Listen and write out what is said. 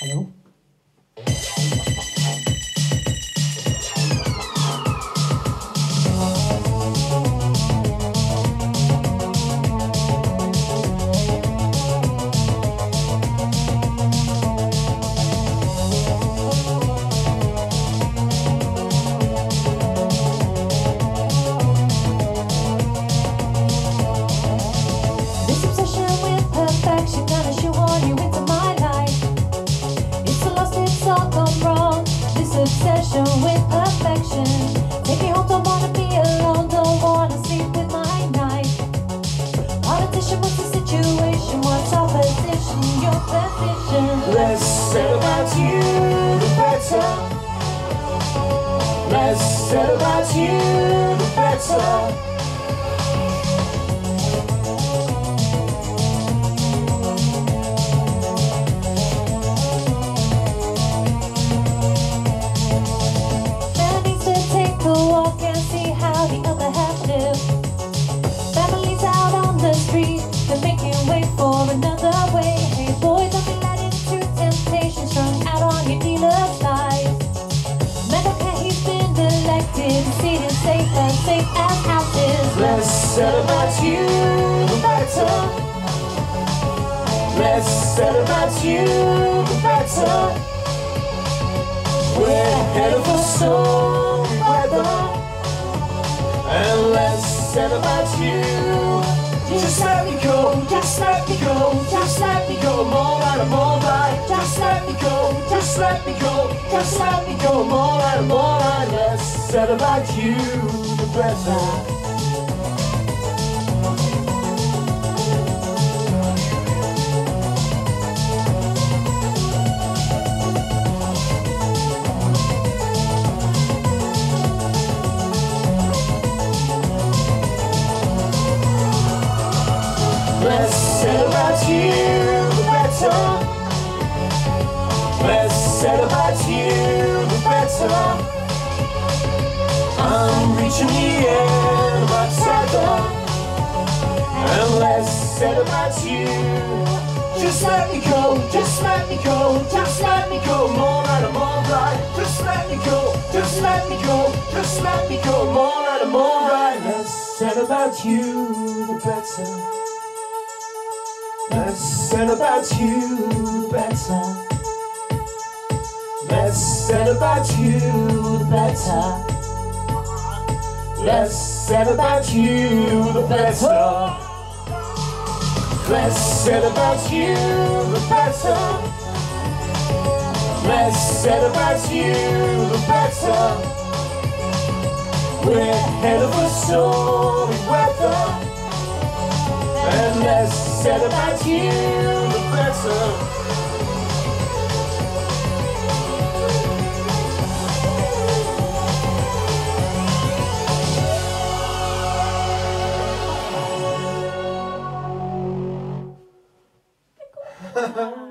Hello? This obsession with perfection gonna shoehorn you into my life. It's a lost, it's all gone wrong. This obsession with perfection. Take me home, don't wanna be alone, don't wanna sleep with my knife. Politician, what's the situation? What's our position? Your position. Less said about you, the better. Less said about you, the better. Families out on the street, they're making way for another way. Hey boy, don't be led into temptation, strung out on your dealer's lies. Man, don't care, he's been elected, seated safe as houses. Less said about you, the better. Less said about you, the better. We're ahead of the stormy weather. And less said about you. Just let me go, just let me go, just let me go. I'm alright, I'm alright. Just let me go, just let me go, just let me go. I'm alright, I'm alright. Less said about you, the better. Less said about you, the better. Less said about you, the better. I'm reaching the end of my tether. And less said about you. Just let me go, just let me go, just let me go. I'm alright, I'm alright. Just let me go, just let me go, just let me go. I'm alright, I'm alright. Less said about you, the better. Less said about you, the better. Less said about you, the better. Less said about you, the better. Less said about you, the better. Less said about you, the better. We're ahead of the stormy weather. And less said about you, the better. Ha ha ha.